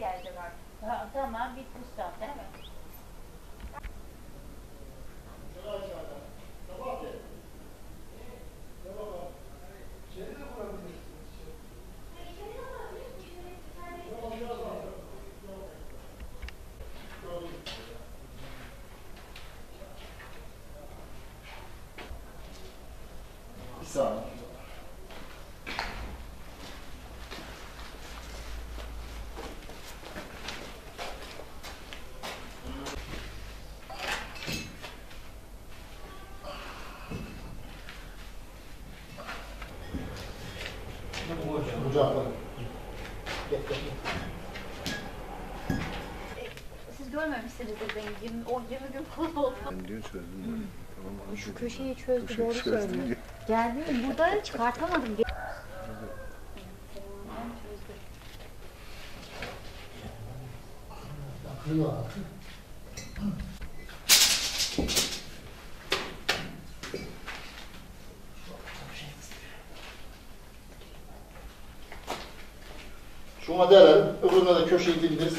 gelecek artık. Ha, tamam bitmiş zaten. Evet. Bir saniye. Siz görmemişsinizdir beni. 20 gün falan oldu. Ben dün çözdüm. Tamam, Şu köşeyi çözdü, Köşeyi doğru çözdüm. söylüyor. Geldi, burada çıkartamadım. Şuna delelim, öbürüne de köşeyi dildiriz.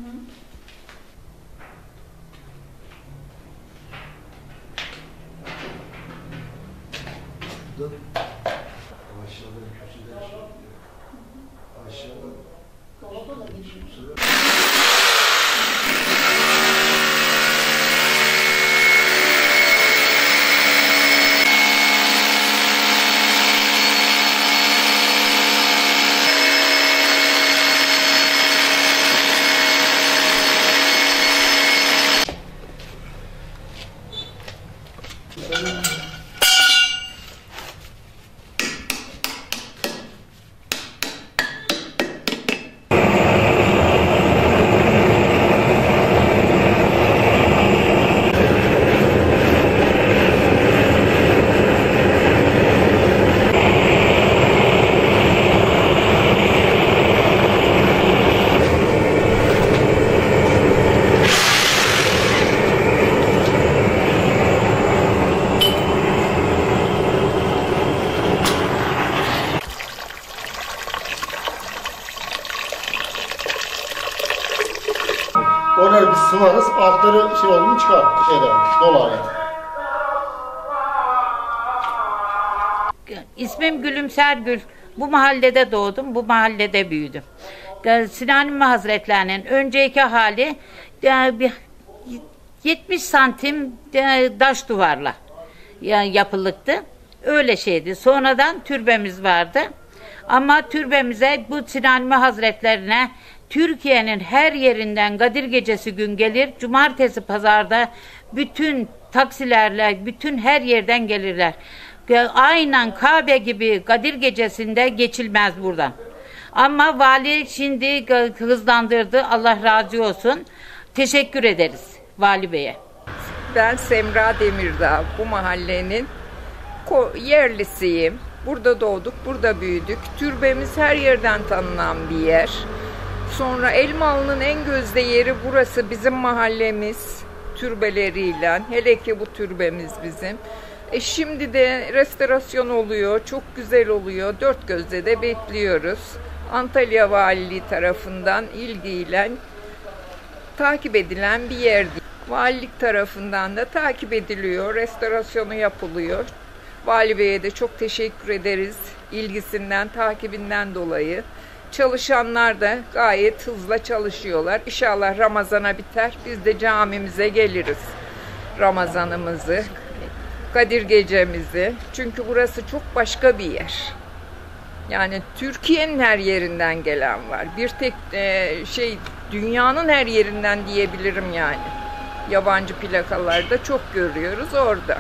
Aşağıda köşede aşağıda. Onları biz sıvarız, altları şey oldu mu çıkar şeyden, dolar yani. İsmim Gülümser Gül. Bu mahallede doğdum, bu mahallede büyüdüm. Sinan İmam Hazretlerinin önceki hali 70 santim taş duvarla yapılıktı. Öyle şeydi. Sonradan türbemiz vardı. Ama türbemize bu Sinan İmam Hazretlerine Türkiye'nin her yerinden Kadir Gecesi gün gelir. Cumartesi pazarda bütün taksilerle, bütün her yerden gelirler. Aynen Kabe gibi Kadir Gecesi'nde geçilmez buradan. Ama vali şimdi hızlandırdı. Allah razı olsun. Teşekkür ederiz Vali Bey'e. Ben Semra Demirdağ, bu mahallenin yerlisiyim. Burada doğduk, burada büyüdük. Türbemiz her yerden tanınan bir yer. Sonra Elmalı'nın en gözde yeri burası, bizim mahallemiz türbeleriyle. Hele ki bu türbemiz bizim. Şimdi de restorasyon oluyor, çok güzel oluyor. Dört gözle de bekliyoruz. Antalya Valiliği tarafından ilgiyle takip edilen bir yer. Valilik tarafından da takip ediliyor, restorasyonu yapılıyor. Vali Bey'e de çok teşekkür ederiz ilgisinden, takibinden dolayı. Çalışanlar da gayet hızla çalışıyorlar. İnşallah Ramazan'a biter, biz de camimize geliriz Ramazan'ımızı, Kadir Gecemizi. Çünkü burası çok başka bir yer. Yani Türkiye'nin her yerinden gelen var. Bir tek dünyanın her yerinden diyebilirim yani. Yabancı plakalarda çok görüyoruz orada.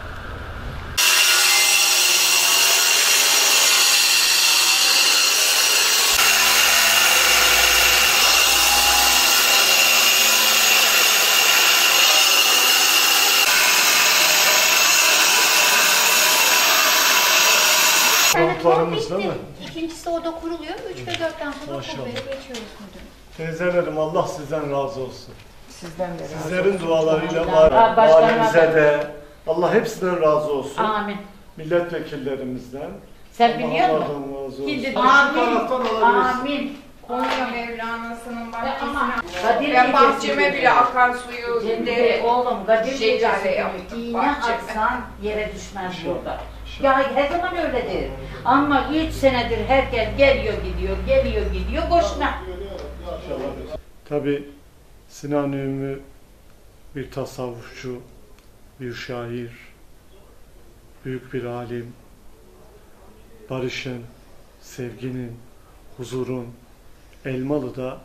Konutlarımız değil mi? İkincisi orada kuruluyor. 3 ve 4'ten sonra Maşallah. kuruluyor. Geçiyoruz müdürüm. Teyzelerim, Allah sizden razı olsun. Sizden de razı olsun. Sizlerin dualarıyla Başkanıma valimize da. de Allah hepsinden razı olsun. Amin. Milletvekillerimizden. Sen Allah biliyor Allah'tan musun? razı olsun. Şimdi Şu amin. taraftan alabilirsin. Amin. Konya Mevlana'sının Ama bahçesine. Kadir Ben bahçeme Gecesi'nde- bile akarsuyu Cemile oğlum Kadir Şelale Gecesi'nde yaptık iğne bahçeme. atsan yere düşmez burada. Ya her zaman öyledir. Ama 3 senedir herkes geliyor gidiyor, geliyor gidiyor, boşuna. Tabi Sinan Ümmü bir tasavvufçu, bir şair, büyük bir alim, barışın, sevginin, huzurun, Elmalı'da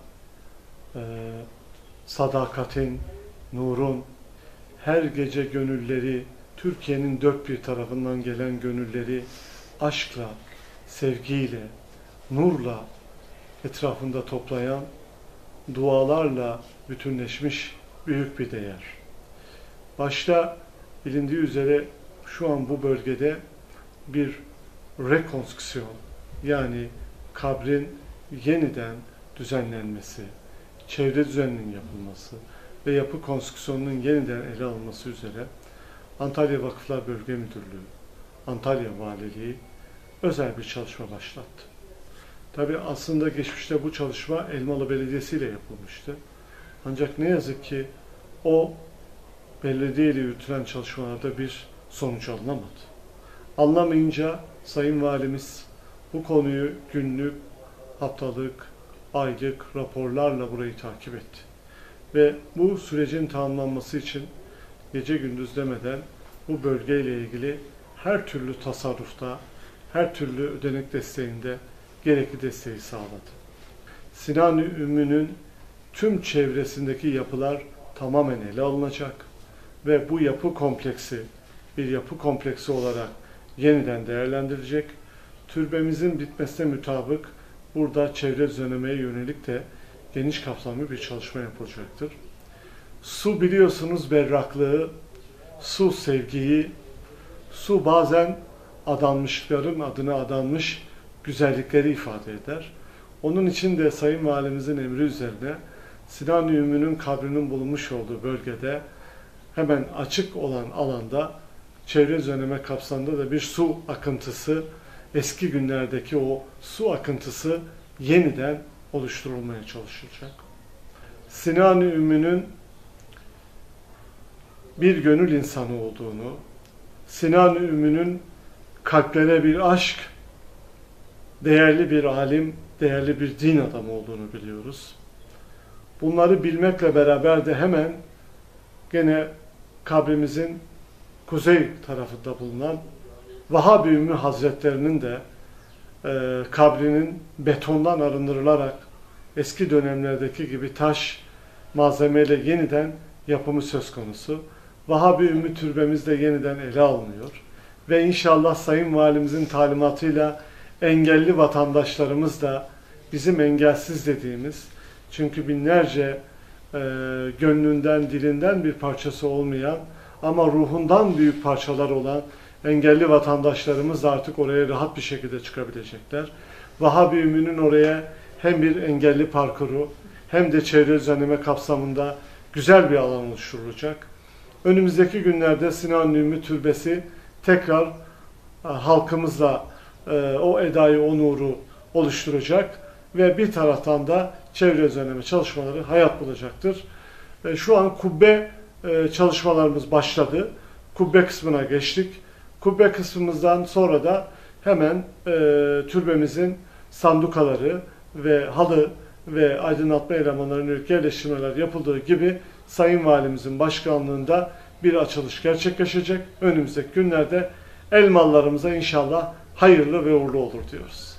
sadakatin, nurun, her gece gönülleri, Türkiye'nin dört bir tarafından gelen gönülleri aşkla, sevgiyle, nurla etrafında toplayan, dualarla bütünleşmiş büyük bir değer. Başta bilindiği üzere şu an bu bölgede bir rekonstrüksiyon, yani kabrin yeniden düzenlenmesi, çevre düzeninin yapılması ve yapı konstrüksiyonunun yeniden ele alınması üzere Antalya Vakıflar Bölge Müdürlüğü, Antalya Valiliği özel bir çalışma başlattı. Tabii aslında geçmişte bu çalışma Elmalı Belediyesi ile yapılmıştı. Ancak ne yazık ki o belediye ile yürütülen çalışmalarda bir sonuç alınamadı. Anlamayınca Sayın Valimiz bu konuyu günlük, haftalık, aylık raporlarla burayı takip etti. Ve bu sürecin tamamlanması için gece gündüz demeden bu bölgeyle ilgili her türlü tasarrufta, her türlü ödenek desteğinde gerekli desteği sağladı. Sinan Ümmü'nün tüm çevresindeki yapılar tamamen ele alınacak ve bu yapı kompleksi bir yapı kompleksi olarak yeniden değerlendirilecek. Türbemizin bitmesine mutabık burada çevre düzenlemeye yönelik de geniş kapsamlı bir çalışma yapılacaktır. Su biliyorsunuz berraklığı, su sevgiyi, su bazen adanmışların adına adanmış güzellikleri ifade eder. Onun için de Sayın Valimizin emri üzerine Sinan Ümmü'nün kabrinin bulunmuş olduğu bölgede hemen açık olan alanda çevre düzenleme kapsamında da bir su akıntısı, eski günlerdeki o su akıntısı yeniden oluşturulmaya çalışılacak. Sinan Ümmü'nün bir gönül insanı olduğunu, Sinan Ümmü'nün kalplere bir aşk, değerli bir alim, değerli bir din adamı olduğunu biliyoruz. Bunları bilmekle beraber de hemen gene kabrimizin kuzey tarafında bulunan Vahabi Ümmü Hazretlerinin de kabrinin betondan arındırılarak eski dönemlerdeki gibi taş malzemeyle yeniden yapımı söz konusu. Vahabi Ümmü türbemiz de yeniden ele alınıyor. Ve inşallah Sayın Valimizin talimatıyla engelli vatandaşlarımız da bizim engelsiz dediğimiz, çünkü binlerce gönlünden, dilinden bir parçası olmayan ama ruhundan büyük parçalar olan engelli vatandaşlarımız da artık oraya rahat bir şekilde çıkabilecekler. Vahabi Ümmü'nün oraya hem bir engelli parkuru hem de çevre düzenleme kapsamında güzel bir alan oluşturulacak. Önümüzdeki günlerde Sinan Ümmü Türbesi tekrar halkımızla o edayı, o nuru oluşturacak ve bir taraftan da çevre düzenleme çalışmaları hayat bulacaktır. Şu an kubbe çalışmalarımız başladı. Kubbe kısmına geçtik. Kubbe kısmımızdan sonra da hemen türbemizin sandukaları ve halı ve aydınlatma elemanlarının yerleştirmeler yapıldığı gibi Sayın Valimizin başkanlığında bir açılış gerçekleşecek. Önümüzdeki günlerde Elmalılarımıza inşallah hayırlı ve uğurlu olur diyoruz.